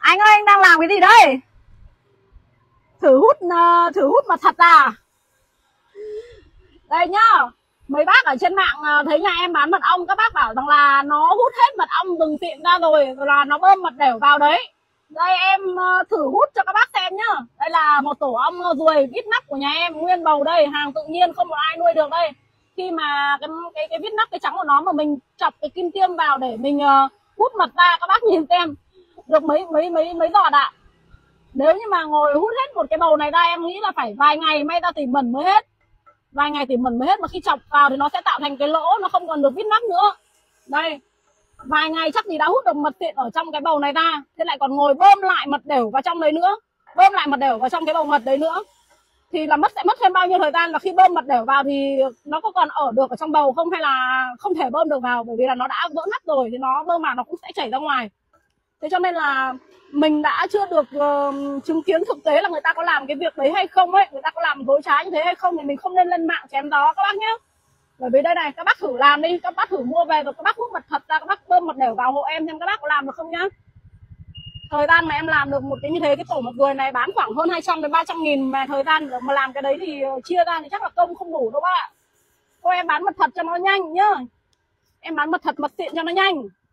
Anh ơi, anh đang làm cái gì đấy? Thử hút mật thật à? Đây nhá. Mấy bác ở trên mạng thấy nhà em bán mật ong, các bác bảo rằng là nó hút hết mật ong từng tiệm ra rồi là nó bơm mật đểu vào đấy. Đây em thử hút cho các bác xem nhá. Đây là một tổ ong ruồi vít nắp của nhà em, nguyên bầu đây, hàng tự nhiên không một ai nuôi được đây. Khi mà cái vít nắp cái trắng của nó mà mình chọc cái kim tiêm vào để mình hút mật ra, các bác nhìn xem được mấy giọt ạ. Nếu như mà ngồi hút hết một cái bầu này ra, em nghĩ là phải vài ngày may ra tỉ mẩn mới hết. Vài ngày tỉ mẩn mới hết, mà khi chọc vào thì nó sẽ tạo thành cái lỗ, nó không còn được vít nắp nữa. Đây, vài ngày chắc gì đã hút được mật tiện ở trong cái bầu này ra. Thế lại còn ngồi bơm lại mật đều vào trong đấy nữa, bơm lại mật đều vào trong cái bầu mật đấy nữa, thì là sẽ mất thêm bao nhiêu thời gian. Và khi bơm mật đều vào thì nó có còn ở được ở trong bầu không, hay là không thể bơm được vào, bởi vì là nó đã vỡ nắp rồi thì nó bơm vào nó cũng sẽ chảy ra ngoài. Thế cho nên là mình đã chưa được chứng kiến thực tế là người ta có làm cái việc đấy hay không ấy, người ta có làm dối trá như thế hay không, thì mình không nên lên mạng chém gió các bác nhé. Bởi vì đây này, các bác thử làm đi, các bác thử mua về rồi các bác hút mật thật ra, các bác bơm mật đều vào hộ em xem các bác có làm được không nhá. Thời gian mà em làm được một cái như thế, cái tổ mật ruồi này bán khoảng hơn 200 đến 300 nghìn, mà thời gian mà làm cái đấy thì chia ra thì chắc là công không đủ đâu bác ạ. Thôi em bán mật thật cho nó nhanh nhá, em bán mật thật mật tiện cho nó nhanh.